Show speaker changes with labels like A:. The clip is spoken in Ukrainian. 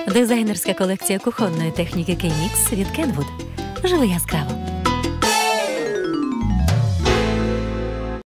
A: Дизайнерська колекція кухонної техніки K-Mix від Kenwood. Живи яскраво.